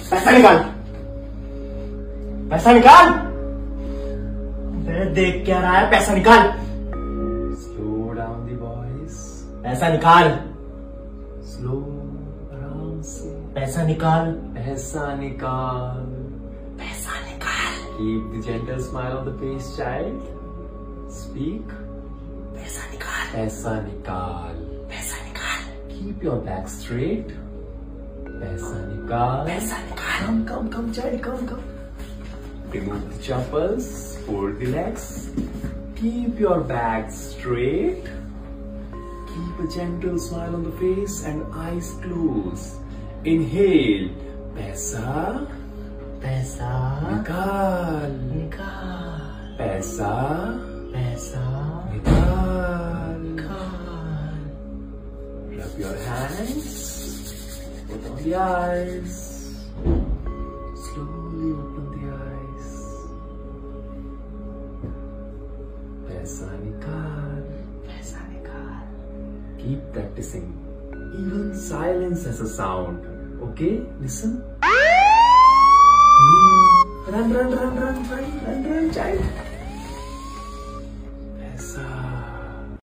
पैसा निकाल, पैसा निकाल। मैं देख क्या रहा है, पैसा निकाल। Slow down the voice. पैसा निकाल, Slow, आराम से। पैसा निकाल, पैसा निकाल। पैसा निकाल। Keep the gentle smile on the face, child. Speak. पैसा निकाल, पैसा निकाल। पैसा निकाल, Keep your back straight. पैसा निकाल। पैसा निकाल। Come, child, come. Remove the chappals. Fold the legs. Keep your back straight. Keep a gentle smile on the face and eyes closed. Inhale. पैसा पैसा निकाल। निकाल, पैसा पैसा निकाल। निकाल। Rub your hands. Put on the eyes. Slowly open the eyes. पैसा निकाल। पैसा निकाल। Keep practicing. Even silence has a sound. Okay? Listen.